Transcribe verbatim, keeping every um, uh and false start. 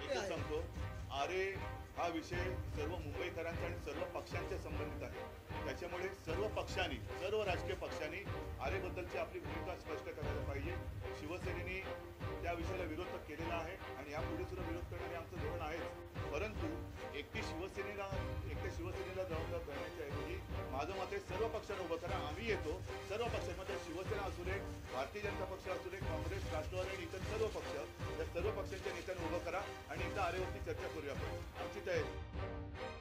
थोडक्यात सांगतो, आरे हा विषय सर्व मुंबईकरांचा आणि सर्व पक्षांच्या संबंधित आहे. त्याच्यामुळे सर्व पक्षांनी, सर्व राजकीय पक्षांनी आरेबद्दलची आपली भूमिका स्पष्ट करायला पाहिजे. शिवसेनेने त्या विषयाला विरोध केलेला आहे आणि यापुढे सुद्धा विरोध करणं हे आमचं धोरण आहेच. परंतु एकटी शिवसेनेला एकट्या शिवसेनेला जबाबदार धरण्याच्या ऐवजी माझं मत आहे सर्व पक्षांना उभं करा. आम्ही येतो सर्व पक्षांमध्ये, शिवसेना असू दे, भारतीय जनता पक्ष असू दे, काँग्रेस, राष्ट्रवादी आणि इतर सर्व पक्ष, या सर्व पक्षांच्या नेत्यांना उभं करा आणि एकदा आरेवरती चर्चा करूया आपण. आमची तयारी.